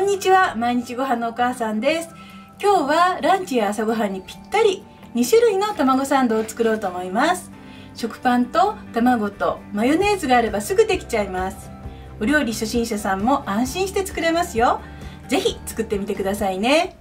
んにちは、毎日ご飯のお母さんです。今日はランチや朝ごはんにぴったり2種類の卵サンドを作ろうと思います。食パンと卵とマヨネーズがあればすぐできちゃいます。お料理初心者さんも安心して作れますよ。ぜひ作ってみてくださいね。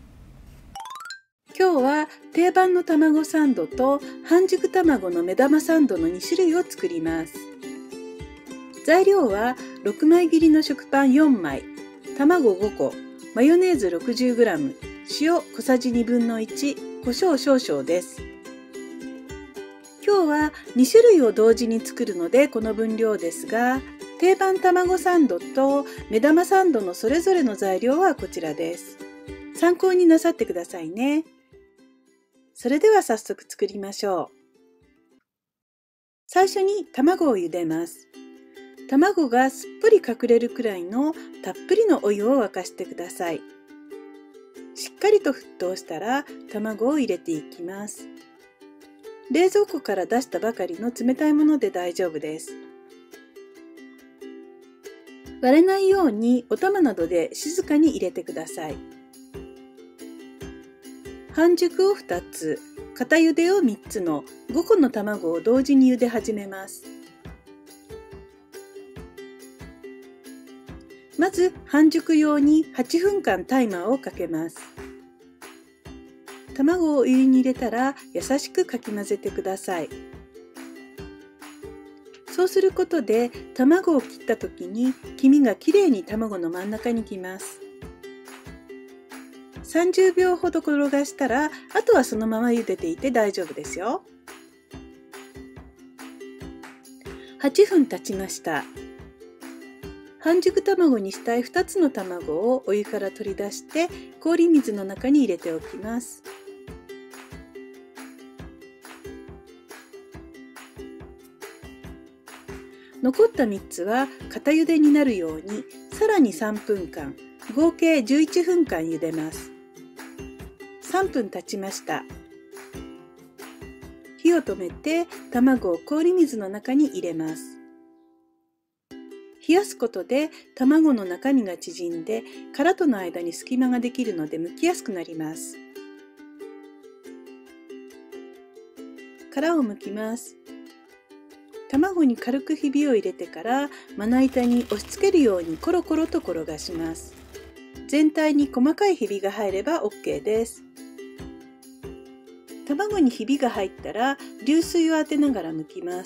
今日は定番の卵サンドと半熟卵の目玉サンドの2種類を作ります。材料は6枚切りの食パン4枚、卵5個、マヨネーズ 60g、塩小さじ1/2、胡椒少々です。今日は2種類を同時に作るのでこの分量ですが、定番卵サンドと目玉サンドのそれぞれの材料はこちらです。参考になさってくださいね。それでは早速作りましょう。最初に卵を茹でます。卵がすっぽり隠れるくらいのたっぷりのお湯を沸かしてください。しっかりと沸騰したら卵を入れていきます。冷蔵庫から出したばかりの冷たいもので大丈夫です。割れないようにお玉などで静かに入れてください。半熟を2つ、固茹でを3つの5個の卵を同時に茹で始めます。まず半熟用に8分間タイマーをかけます。卵をお湯に入れたら優しくかき混ぜてください。そうすることで卵を切った時に黄身がきれいに卵の真ん中にきます。30秒ほど転がしたら、あとはそのまま茹でていて大丈夫ですよ。8分経ちました。半熟卵にしたい2つの卵をお湯から取り出して氷水の中に入れておきます。残った3つは固茹でになるようにさらに3分間、合計11分間茹でます。3分経ちました。火を止めて卵を氷水の中に入れます。冷やすことで卵の中身が縮んで殻との間に隙間ができるので剥きやすくなります。殻を剥きます。卵に軽くひびを入れてからまな板に押し付けるようにコロコロと転がします。全体に細かいひびが入れば OK です。卵にひびが入ったら流水を当てながら剥きます。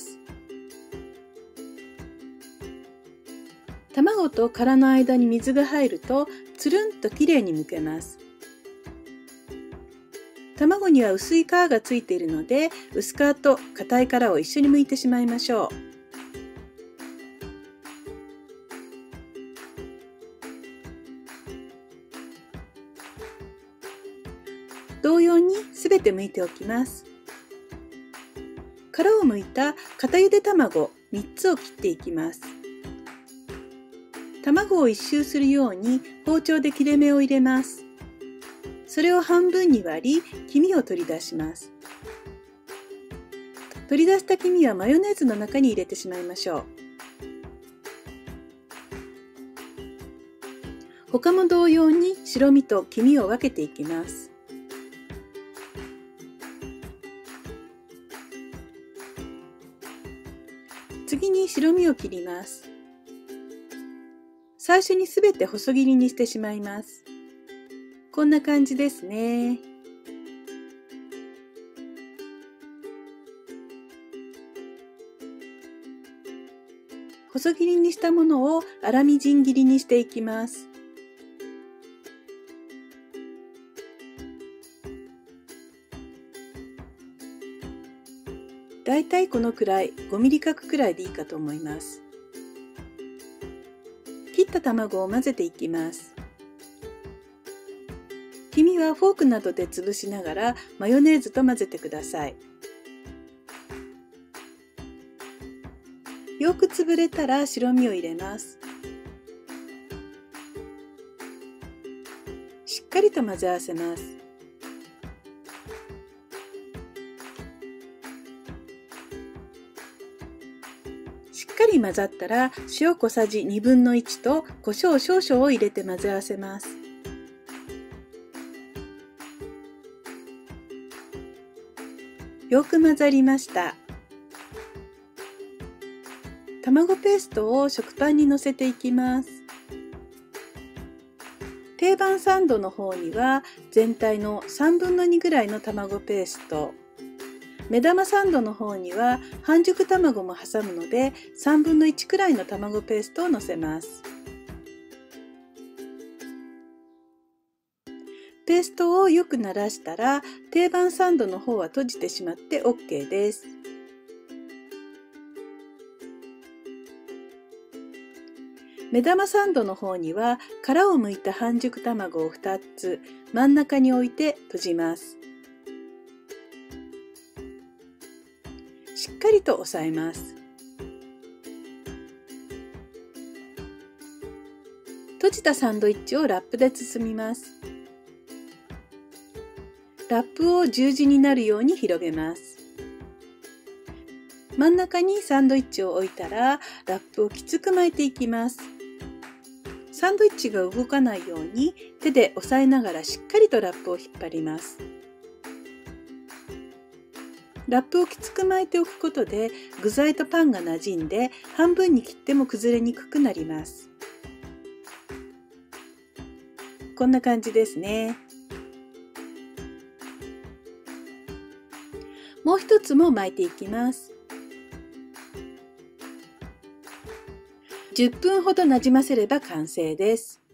卵と殻の間に水が入るとつるんときれいに剥けます。卵には薄い皮がついているので薄皮と硬い殻を一緒に剥いてしまいましょう。同様にすべて剥いておきます。殻を剥いた固ゆで卵3つを切っていきます。卵を一周するように包丁で切れ目を入れます。それを半分に割り、黄身を取り出します。取り出した黄身はマヨネーズの中に入れてしまいましょう。他も同様に白身と黄身を分けていきます。次に白身を切ります。最初にすべて細切りにしてしまいます。こんな感じですね。細切りにしたものを粗みじん切りにしていきます。だいたいこのくらい5ミリ角くらいでいいかと思います。切った卵を混ぜていきます。黄身はフォークなどで潰しながらマヨネーズと混ぜてください。よく潰れたら白身を入れます。しっかりと混ぜ合わせます。 しっかり混ざったら塩小さじ1/2と胡椒少々を入れて混ぜ合わせます。よく混ざりました。卵ペーストを食パンにのせていきます。定番サンドの方には全体の2/3ぐらいの卵ペースト、目玉サンドの方には半熟卵も挟むので1/3くらいの卵ペーストをのせます。ペーストをよくならしたら定番サンドの方は閉じてしまって OK です。目玉サンドの方には殻を剥いた半熟卵を2つ真ん中に置いて閉じます。しっかりと押さえます。閉じたサンドイッチをラップで包みます。ラップを十字になるように広げます。真ん中にサンドイッチを置いたらラップをきつく巻いていきます。サンドイッチが動かないように手で押さえながらしっかりとラップを引っ張ります。ラップをきつく巻いておくことで具材とパンが馴染んで半分に切っても崩れにくくなります。こんな感じですね。もう一つも巻いていきます。10分ほどなじませれば完成です。